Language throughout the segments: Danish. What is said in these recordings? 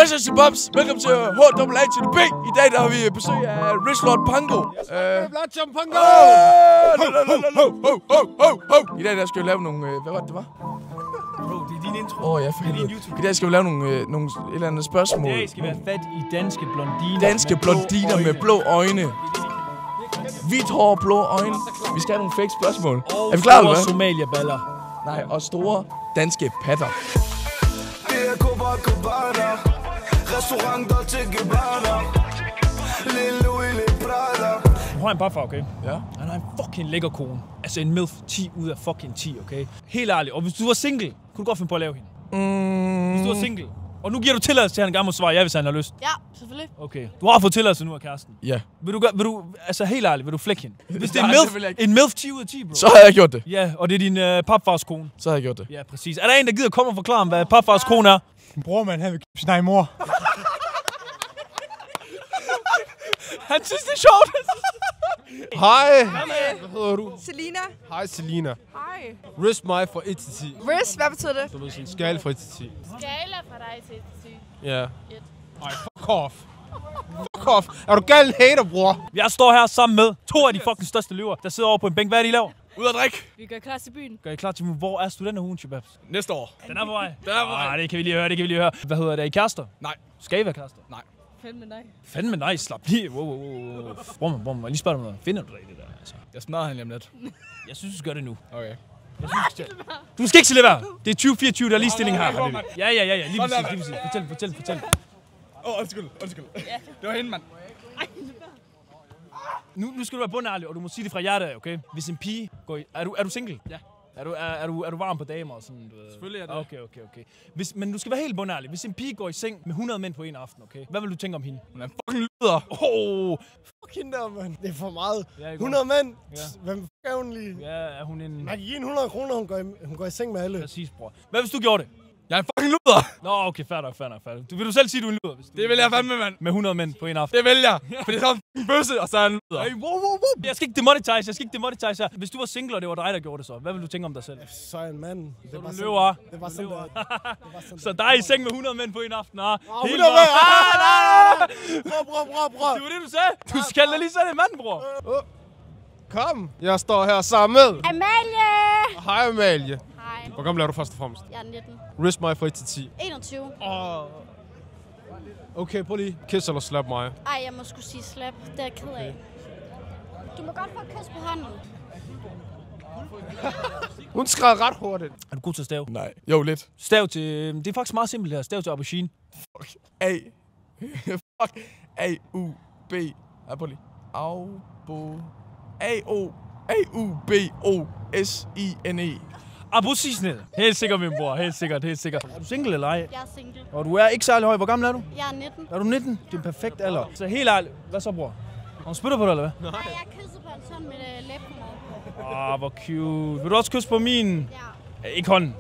Hvad så, Shababs? Velkommen til HAA til B. I dag der har vi besøg af Rich Lord Pango. I dag der skal vi lave nogle... hvad var det, var? Bro, det er din intro. Ja, for helvede. I dag skal vi lave nogle et eller andet spørgsmål. I dag skal vi have fat i danske blondiner. Danske blondiner med blå øjne. Hvidt hår, blå øjne. Vi skal have nogle fake spørgsmål. Og er vi klar, eller hvad? Somalia-baller. Nej, og store danske patter. Hun har en papfar, okay? Ja. Han har en fucking lækker kone. Altså en MILF 10 ud af fucking 10, okay? Helt ærligt. Og hvis du var single, kunne du godt finde på at lave hende. Hvis du var single. Og nu giver du tilladelse til, at han gerne må svare ja, hvis han har lyst. Ja, selvfølgelig. Okay. Du har fået tilladelse nu af kæresten. Ja. Vil du altså helt ærligt, vil du flække hende? Hvis det er Nej, en MILF 10 ud af 10, bro. Så har jeg gjort det. Ja, og det er din papfars kone. Så har jeg gjort det. Ja, præcis. Er der en, der gider komme og forklare, hvad papfars kone er? Min bror, man, han vil knippe sin egen mor. Han synes, det er sjovt. Hej! Hvad hedder du? Selina. Hej Selina. Hej. Risk mig fra 1 til 10. Riz, hvad betyder det? Du ved sådan en skala fra 1 til 10. Skala fra dig til 10. Ja. Ej, fuck off. Fuck off. Er du gal hater, bror? Jeg står her sammen med to af de fucking største løver, der sidder over på en bænk. Hvad er det, I laver? Ud at drikke. Vi gør klar til byen. Gør I klar til mig? Hvor er studenterhugen, Shababs? Næste år. Den er på vej. Den er på vej. Det kan vi lige høre, Hvad hedder det? Er I kærester? Nej. Skal I være kærester? Nej. Fandme nej. Fandme nej, slap lige. Wow. Bror, må jeg lige spørge dig noget? Finder du dig i det der? Altså? Jeg smadrer han lige om lidt. Jeg synes, du skal gøre det nu. Okay. Du skal ikke se lidt være. Det er 2024, der er ligestilling her. Ja. Lige præcis. Fortæl. Undskyld. Det var hende, mand. Nu skal du være bundærlig, og du må sige det fra hjertet af, okay? Hvis en pige går i... Er du single? Ja. Er du varm på damer og sådan, du ved? Selvfølgelig er det. Okay. Men du skal være helt bundærlig. Hvis en pige går i seng med 100 mænd på en aften, okay? Hvad vil du tænke om hende? Hun er en fucking lyder. Fuck hende der, mand. Det er for meget. Ja, 100 mænd. Ja. Hvem er hun lige? Ja, er hun en... Man kan give 100 kroner, hun går i seng med alle. Præcis, bror. Hvad hvis du gjorde det? Jeg er en fucking lyder. Nå, okay, fair nok. Vil du selv sige, du er en luder? Det vil jeg fandme, mand. Med 100 mænd på en aften. Det vil jeg. Fordi så er en fucking bøsse, og så er en lyder. Hey, wow. Jeg skal ikke demonetize her. Hvis du var single, og det var dig, der gjorde det så, hvad vil du tænke om dig selv? Så er jeg en mand. Så du løber. Det var sådan der. Så dig i seng med 100 mænd på en aften, ah? 100 mænd! Bror. Det var det, du sagde. Du skal da lige sætte en mand, bror. Kom. Jeg står her sammen med... Amalie! Hej Amalie. Hej. Hvor gammel er du først og fremmest? Jeg er 19. Risk mig fra 1 til 10. 21. Okay, prøv lige. Kiss eller slap mig. Ej, jeg må skulle sige slap. Det er jeg ked af. Du må godt få et kys på hånden. Hun skrev ret hurtigt. Er du god til at stave? Nej. Jo, lidt. Stav til... Det er faktisk meget simpelt her. Stav til aubergine. A-U-B. Ej, prøv lige. A-U-B-O-S-I-N-E. Aubergine. Helt sikkert, min bror. Helt sikkert. Er du single eller ej? Jeg er single. Og du er ikke særlig høj. Hvor gammel er du? Jeg er 19. Er du 19? Det er en perfekt alder. Så helt ærligt. Hvad så, bror? Har hun spytter på dig, eller hvad? Nej, jeg kyssede på en sådan med læben. Hvor cute. Vil du også kysse på min? Ja. Ikke hånden.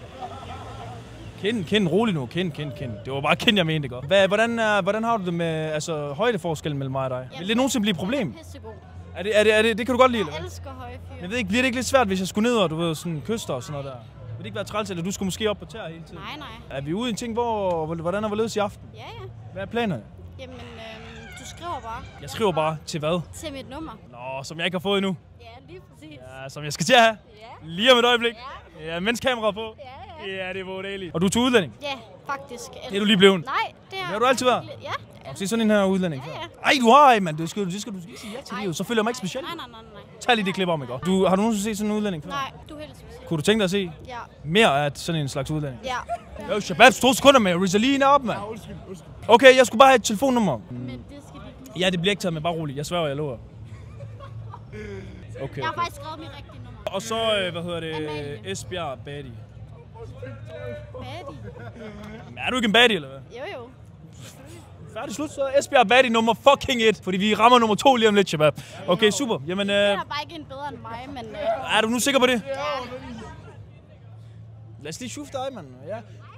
Kind, rolig nu. Kind. Det var bare kind, jeg mente, ikke? Hvordan har du det med højdeforskellen mellem mig og dig? Vil det nogensinde blive et problem? Jeg er pissegod. Det kan du godt lide, eller hvad? Jeg elsker høje fyre. Jeg ved ikke, bliver det ikke lidt svært, hvis jeg skulle ned og du ved, sådan kyster og sådan noget der? Vil det ikke være træls, eller du skulle måske op på tæer hele tiden? Nej. Er vi ude i en ting, hvordan er hvorledes i aften? Ja. Hvad er planerne? Jamen, du skriver bare Jeg skriver bare til hvad? til mit nummer. Nå, som jeg ikke har fået endnu. Ja, lige præcis. Ja, som jeg skal til at have. Ja. Lige om et øjeblik. Ja. Ja, mens kameraet på. Ja. Ja, det er vågeligt. Og du er til udlænding? Ja, faktisk. Det er du lige blevet? Nej, det Det har du altid været? Ja. Og se sådan en her udlænding. Ja. Ej, du har ej, mand. Det skal du ikke sige ja til livet. Så føler jeg mig ikke specielt. Nej. Tag lige det klip om, ikke? Har du nogensinde set sådan en udlænding før? Nej, du er helt speciel. Kunne du tænke dig at se Ja. mere af sådan en slags udlænding? Ja. Jo, Shababs, 2 sekunder med Rizalina op, mand. Okay, jeg skulle bare have et telefonnummer. Men det skal vi ikke. Ja, det bliver ikke taget med, bare roligt. Jeg sværger, jeg lover. Okay. Jeg har faktisk skrevet mit rigtige nummer. Og så, Amalie. Esbjerg Badi. Baddie. Er du ikke en Badi, eller hvad? Jo. Færdig slut, så er Esbjerg Badi nummer fucking 1. Fordi vi rammer nummer 2 lige om lidt, Shabab. Okay, super. Jamen, Det er bare ikke en bedre end mig, men... er du nu sikker på det? Lad os lige shufte dig, mand. Ja.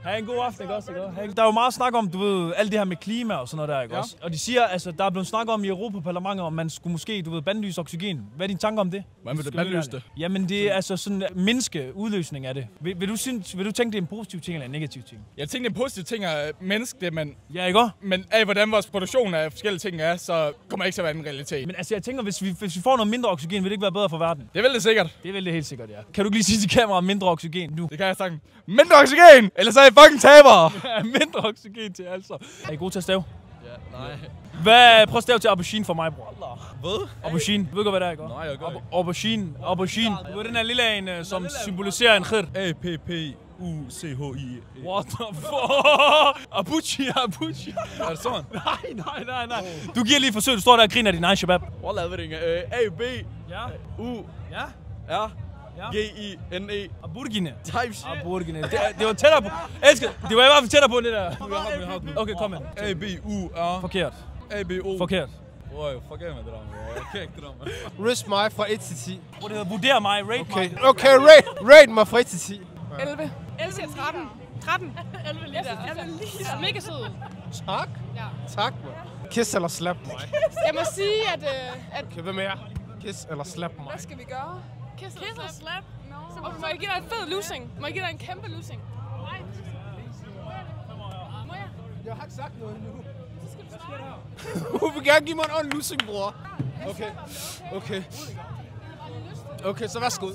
Ha' en god aften, ikke også? Der er jo meget snak om, du ved, alt det her med klima og sådan noget der, ikke også? Og de siger, altså, der er blevet snakket om i Europaparlamentet, om man skulle måske, du ved, bandlyse oxygen. Hvad er din tanke om det? Hvordan vil du bandlyse det? Jamen, det er altså sådan en mindske udløsning af det. Vil du tænke, det er en positiv ting eller en negativ ting? Jeg tænker, det er en positiv ting at mindske det, men... Ja, ikke også? Men af hvordan vores produktion af forskellige ting er, så kommer det ikke til at være en realitet. Men altså, jeg tænker, hvis vi får noget mindre oxygen, vil det ikke være bedre for verden? Det vil det sikkert. Det vil det helt sikkert, ja. Kan du ikke lige sige til kameraet mindre oxygen nu? Det kan jeg sige. Mindre oxygen! Ellers er I fucking tabere! Mindre oxygen til altså. Er I gode til at stave? Ja, nej. Prøv at stave til aubergine for mig, bror. Hvad? Aubergine. Ved du, hvad det er, ikke? Nej, jeg gør ikke. Aubergine. Du er den her lille en, som symboliserer en khir. A-P-P-U-C-H-I. What the fuck? Abuchi. Er det sådan? Nej. Du giver lige et forsøg. Du står der og griner af din egen shabab. Wallah, ved det ikke. A-B. Ja. U. Ja. R. G-I-N-E. Aburgine. Type shit. Aburgine. Det var tættere på. Elsker. Det var i hvert fald tættere på det der. Okay, kom med. A-B-U-R. Forkert. A-B-O. Forkert. Forkert med det der. Jeg kan ikke det der. Rate mig fra 1 til 10. Hvor det hedder, vurder mig, rate mig. Okay, rate mig fra 1 til 10. 11. 11 til 13. 13. 11 lige der. 11 lige der. Mega sød. Tak. Ja. Tak, man. Kiss eller slap mig. Jeg må sige, at Okay, hvad mere? Kiss eller slap mig. hvad skal vi gøre? Kiss og slap. No. Må jeg give dig en fed losing? Må jeg give dig en kæmpe losing? Nej. Må jeg? Jeg har ikke sagt noget endnu. Du vil gerne give mig en ordentlig losing, bror. Okay, så værsgo.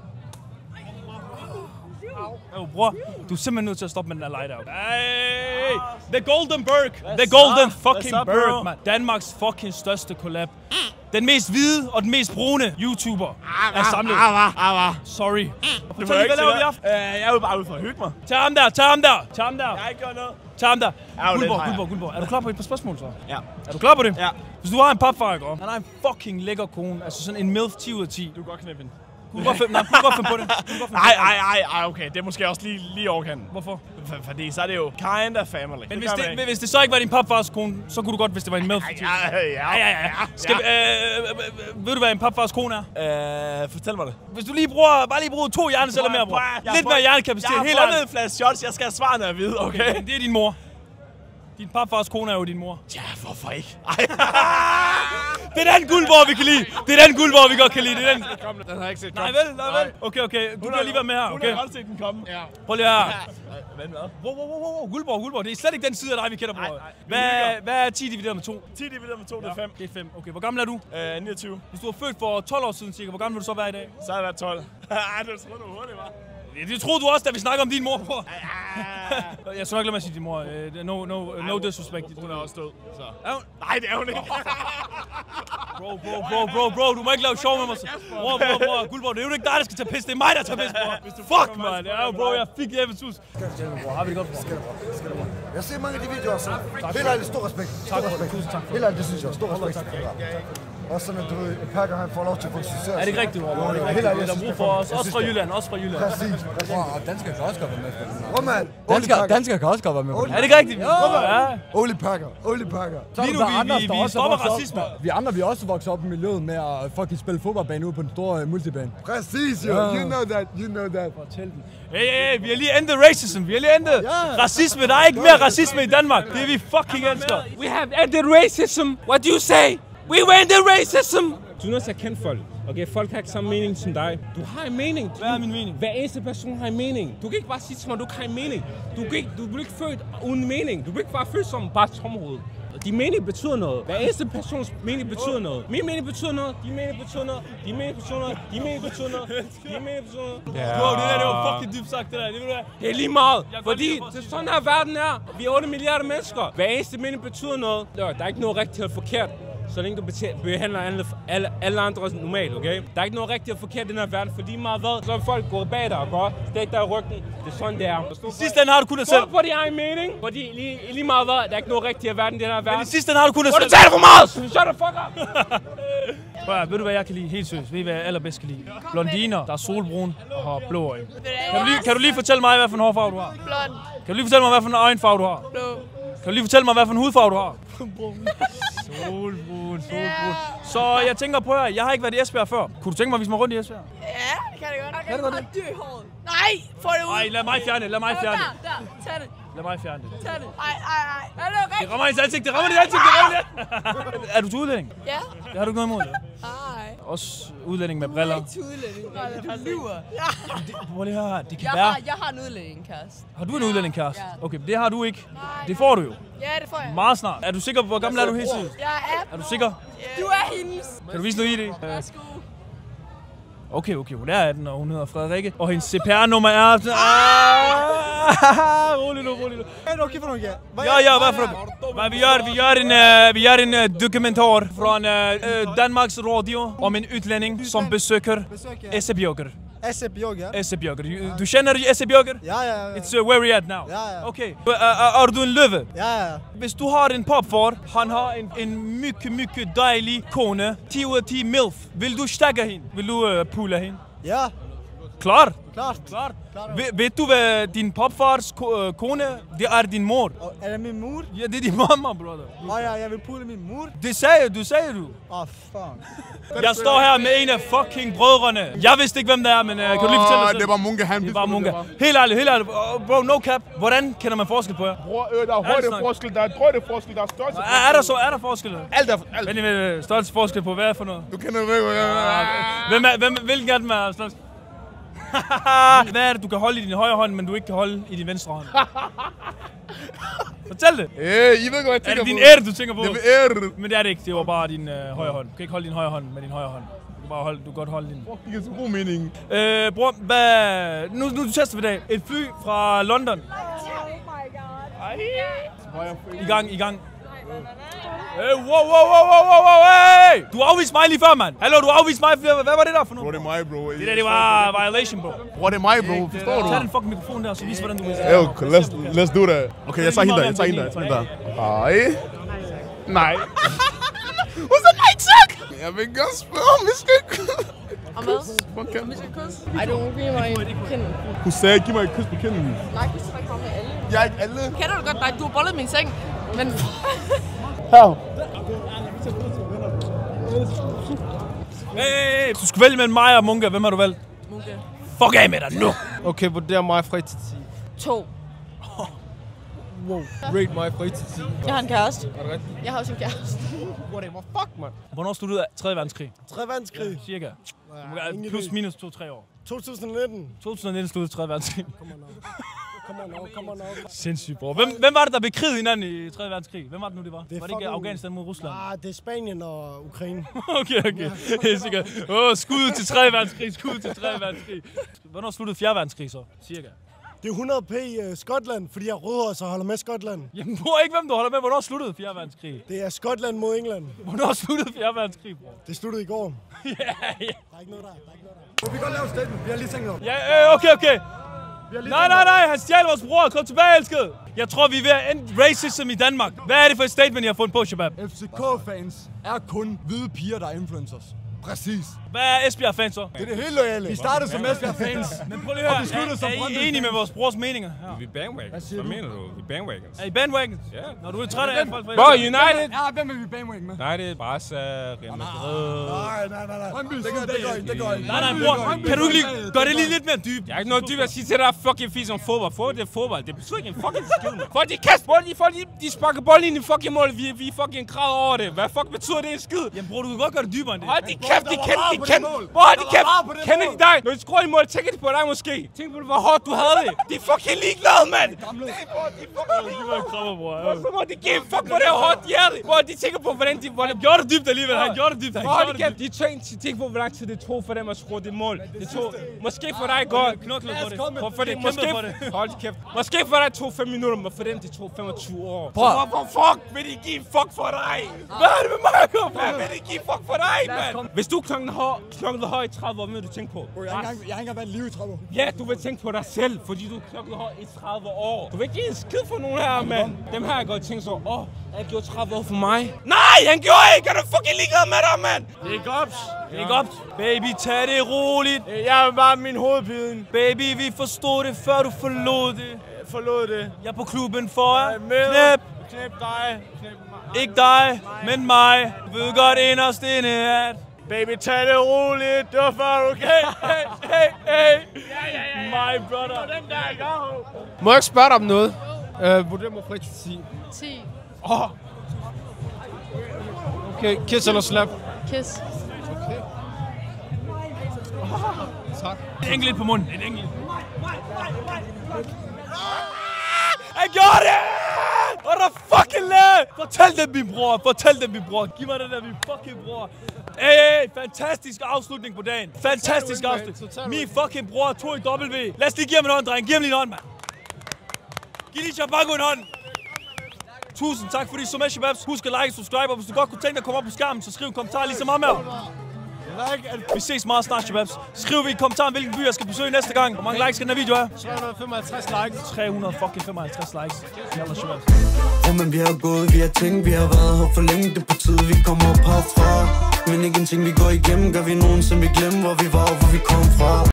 Bror, du er simpelthen nødt til at stoppe med den her light-out. Hey! The Golden Berg! The Golden fucking Berg, man. Danmarks fucking største collab. Den mest hvide og den mest brune YouTuber er samlet. Sorry. Fortæl lige, hvad laver vi i aften? Jeg er jo bare ude for at hygge mig. Tag ham der! Jeg har ikke gjort noget. Tag ham der! Guldborg. Er du klar på et par spørgsmål, så? Ja. Er du klar på det? Ja. Hvis du har en papfar, ikke? Han har en fucking lækker kone. Altså sådan en MILF 10 ud af 10. Du kan godt knippe hende. Du kan godt finde på det. Nej, okay. Det er måske også lige overkanten. Hvorfor? Fordi så er det jo kind of family. Men hvis det så ikke var din papfars kone, så kunne du godt, hvis det var en MILF. Ja. Ved du, hvad en papfars kone er? Fortæl mig det. Hvis du bare lige bruger 2 hjerneceller mere, bror. Lidt mere hjernekapacitet. Jeg har fundet en flaske shots. Jeg skal have svarene at vide, okay? Det er din mor. Din papfars kone er jo din mor. Ja, hvorfor ikke? Det er den Guldborg, vi kan lide. Det er den Guldborg, vi godt kan lide. Det er den. Den har jeg ikke set. Nej, vel. Okay. Du kan lige være med her, okay? Hun har godt set den komme. Ja. Prøv lige her. Vent hvad? Wow. Guldborg. Det er slet ikke den side af dig, vi kender, bror. Hvad er 10 divideret med 2? 10 divideret med 2, det er 5. Det er 5. Okay, hvor gammel er du? 29. Hvis du var født for 12 år siden, cirka, hvor gammel vil du så være i dag? Så har jeg været 12. Det troede du hurtigt, var. Det troede du også, da vi snakker om din mor, bror. Jeg skal nok lade mig sige din mor. No disrespect. Hun er også død, så. Er hun? Nej, det er hun ikke. Bro, du må ikke lave sjov med mig. Bror, Guldborg, det er jo ikke dig, der skal tage pis. Det er mig, der tager pis, bror. Fuck, man. Ja, bro, jeg fik Jeppes hus. Har vi det godt, bror? Jeg ser mange af de videoer, så helt ærligt, stor respekt. Tusind tak. Helt ærligt, det synes jeg. Stor respekt. Også sådan, at du ved, Pakker han får lov til at få succes. Er det ikke rigtigt, bror? Det er der brug for os. Også fra Jylland. Præcis. Og danskere kan også godt være med på den. Hvor mand? Danskere kan også godt være med på den. Er det ikke rigtigt? Ja. Oli Pakker. Lige nu, vi stopper racisme. Vi andre, vi er også vokset op i miljøet med at fucking spille fodboldbane ude på den store multibane. Præcis, jo. You know that. Fortæl den. Hey, vi har lige endet racism. Vi har lige endet racisme. Der er ikke mere racisme i Danmark. Det er vi fucking elsker. We have ended racism. What do you say? We ended racism. Du er nødt til at kende folk. Okay, folk har ikke samme mening som dig. Du har en mening. Hvad er min mening? Hver eneste person har en mening. Du kan ikke bare sige til mig, du har en mening. Du bliver ikke født uden mening. Du bliver ikke bare født som bare tomhoved. Din mening betyder noget. Hver eneste persons mening betyder noget. Min mening betyder noget. Din mening betyder noget. Din mening betyder noget. Din mening betyder noget. Din mening betyder noget. Bro, det var fucking dybt sagt, det der. Det er lige meget. Fordi det er sådan her verden er. Vi er 8 milliarder mennesker. Hver eneste mening betyder noget. Der er ikke noget rigtigt eller forkert. Så længe du behandler alle andre normalt, okay? Der er ikke noget rigtigt og forkert i den her verden, for lige meget hvad, så er folk gået bag dig og godt. Stik dig i ryggen. Det er sådan, det er. I sidste ende har du kun dig selv. Stå på din egen mening, fordi lige meget hvad, der er ikke noget rigtigt i verden i den her verden. Men i sidste ende har du kun dig selv. Du taler for meget! Shut the fuck up! Ved du, hvad jeg kan lide? Helt seriøst. Ved I, hvad jeg allerbedst kan lide? Blondiner, der er solbrune og har blå øjne. Kan du lige fortælle mig, hvad for en hårfarve du har? Blond. Kan du lige fortælle mig, hvad for en øjenfarve du har? Blå. Kan du lige fortælle mig, hvad for en hudfarve du har? Solbrun. Så jeg tænker på jer, jeg har ikke været i Esbjerg før. Kunne du tænke mig at vise mig rundt i Esbjerg? Ja, det kan det godt. Kan du godt det? Dyr i håret. Nej, få det ud. Nej, lad mig fjerne det. Lad mig fjerne det. Der, tag det. Lad mig fjerne det. Tag det. Ej. Er det rigtigt? Det rammer hendes ansigt. Det rammer dit ansigt. Er du til udlænding? Ja. Det har du ikke noget imod, eller? Nej. Også udlænding med briller. Til udlænding. Du lyver. Prøv lige her. Det kan være. Jeg har en udlændingkæreste. Har du en udlændingkæreste? Ja. Okay, det har du ikke. Nej. Det får du jo. Ja, det får jeg. Meget snart. Er du sikker på, hvor gammel er du helt tiden? Jeg er 18. Er du sikker? Du er hendes. Kan du vise noget ID? Værsgo. Okay, hun er 18, og hun hedder Frederikke. Og hendes CPR-nummer er... Rolig nu. Er du okay for noget, ja? Ja, hvad for noget? Vi gør en dokumentar fra Danmarks Radio om en udlænding, som besøger Esse Bjørker. Esse Bjørker? Esse Bjørker. Du kender Esse Bjørker? Ja. It's where we at now. Ja. Okay. Er du en løve? Ja. Hvis du har en popfar, han har en mycket dejlig kone. 10 ud af 10 milf. Vil du stikke hende? Vil du pule hende? Ja. Klart. Klart. Ved du, hvad din popfars kone, det er din mor? Er det min mor? Ja, det er din mamma, brother. Ja, jeg vil pule min mor. Det sagde du. Fuck. Jeg står her med en af fucking brødrene. Jeg vidste ikke, hvem det er, men kan du lige fortælle os? Det var Munke, han Det var Munke. Helt ærligt. Bro, no cap. Hvordan kender man forskel på jer? Bror, der er højdeforskel, der er drøjdeforskel, der er størrelse. Er der forskel? Alt. Vent, størrelse forskel på hvad for noget? Du kender det, Hvilken af dem er størst? Hvad er det, du kan holde i din højre hånd, men du ikke kan holde i din venstre hånd? Fortæl det! I ved godt, hvad jeg tænker på. Er det din ære, du tænker på? Det er ære. Men det er det ikke, det var bare din højre hånd. Du kan ikke holde din højre hånd med din højre hånd. Du kan godt holde din. Det giver så god mening. Bror, nu tester vi i dag. Et fly fra London. I gang. Wow, hey! Du afviste mig lige før, mand. Hallo, du afviste mig. Hvad var det der for noget? Bro, det er mig, bro. Det var violation, bro. Bro, det er mig, bro. Forstår du? Tag den fucking mikrofon der, så vis, hvordan du vil. Let's do that. Okay, jeg tager hende der. Hej. Nej. Who's the night suck? Jeg vil gerne spørge, om vi skal kysse. Om hvad? Om vi skal kysse? Ej, du må give mig en kinden. Hun sagde, giv mig et kys på kinden. Nej, kys skal ikke komme med alle. Jeg er ikke alle. Kender du godt? Nej, du har bollet min seng. Men... Her. Hey, du skal vælge mellem mig og Munke. Hvem har du valgt? Munke. Fuck af med dig nu! Okay, vurder mig fra 1 til 10. 2. Wow. Rate mig fra 1 til 10. Jeg har en kæreste. Er det rigtigt? Jeg har også en kæreste. Whatever, fuck, man. Hvornår sluttede 3. verdenskrig? 3. verdenskrig. Cirka. Plus minus 2-3 år. 2019. 2019 sluttede 3. verdenskrig. Come on now. Sindssygt, bror. Hvem var det, der bekriget hinanden i 3. verdenskrig? Hvem var det nu, det var? Var det ikke Afghanistan mod Rusland? Ah, det er Spanien og Ukraine. Okay. Helt sikkert. Skud til 3. verdenskrig. Hvornår sluttede 4. verdenskrig så? Cirka. Det er 100p Skotland, fordi jeg er rødhåret, så holder med Skotland. Jamen, bror, ikke hvem du holder med. Hvornår sluttede 4. verdenskrig? Det er Skotland mod England. Hvornår sluttede 4. verdenskrig, bror? Det sluttede i går. Ja. Der er ikke noget der. Vi kan godt lave statement. Vi har lige tænkt over. Ja, okay. Nej, han stjal vores bror. Kom tilbage, elskede. Jeg tror, vi er ved at ende racism i Danmark. Hvad er det for et statement, I har fundet på, Shabab? FCK-fans er kun hvide piger, der er influencers. Præcis. Hvad er Esbjerg-fans så? Det er det helt loyale. Vi startede som Esbjerg-fans. Men prøv lige at høre, er I enige med vores brors meninger? Vi er bandwagons. Hvad mener du? Vi er bandwagons. Er I bandwagons? Ja. Når du er træt af folk fra Bro, United! Ja, hvem er vi bandwagon med? United, Barca, Real Madrid. Nej. Det går ikke. Nej, bror. Kan du ikke lige gøre det lige lidt mere dybt? Jeg er ikke noget dybt at sige til dig, fucking fis om fodbold. Fodbold, det er fodbold. Det betyder ikke en fucking skid, man. Folk, de kaster bold, de sparker bold ind i fucking mål. Vi fucking græder over det. Hvad fuck betyder det en skid? Jamen bror, du kan godt gøre det dybere end det. Hold de kæft, de kender. Hvor de kæft? Kender de dig? Når de skruer i mål, tænker de på dig måske. Tænk på, hvor hårdt du havde det. De er fucking ligeglade, mand. Det var en krammer, bror. Så må de give fuck på det hårdt hjerte. Hvor de tænker på, hvordan de... Han gjorde det dybt alligevel. Han gjorde det dybt. De tænker på, hvor lang tid det tog for dem at skrue det mål. Det tog måske for dig godt. Knoklet for det. For det måske for det. Hold kæft. Måske for dig tog 5 minutter, men for dem det tog 25 år. Bror. Så hvorfor fuck vil de give fuck for dig? Hvad er det med mig, kom? Hvad vil de give fuck for dig, mand? Hvis du knoklet høj i 30 år, hvad vil du tænke på? Jeg har ikke engang været i live i 30 år. Ja, du vil tænke på dig selv, fordi du knoklet høj i 30 år. Du vil ikke give en skid for nogen her, mand. Dem her har jeg godt tænkt så, han gjorde 30 år for mig. Nej, han gjorde ikke! Er du fucking ligeglad med dig, mand? Ikke op. Baby, tag det roligt. Jeg er bare min hovedpine. Baby, vi forstod det, før du forlod det. Forlod det. Jeg er på klubben for jer. Knæp dig. Ikke dig, men mig. Du ved godt inderst inde, at Baby, tag det roligt. Det var før, okay? Hey. My brother. Må jeg ikke spørge dig om noget? Vurder mig fra 10. 10. Okay, kiss eller slap? Kiss. Okay. Tak. En enkelt på munden. En enkelt. Jeg gjorde det! What the fucking lag! Fortæl dem, min bror. Fortæl dem, min bror. Giv mig den der, min fucking bror. Hey, fantastisk afslutning på dagen. Fantastisk afslutning. Min fucking bror tog i W. Lad os lige give ham en hånd, dreng. Giv ham lige en hånd, mand. Giv lige Chabango en hånd. Tusind tak, fordi så med, Shababs. Husk at like og subscribe, og hvis du godt kunne tænke dig at komme op på skærmen, så skriv en kommentar ligesom ham her. Vi ses meget snart, Shababs. Skriv i kommentaren, hvilken by jeg skal besøge næste gang. Hvor mange likes skal den her video have? 355 likes. 355 likes. Jalla, Shababs. Men vi har gået, vi har tænkt, vi har været her for længe. Det betyder, vi kommer op herfra. Men ikke en ting, vi går igennem. Gør vi nogensinde, vi glemmer, hvor vi var og hvor vi kom fra.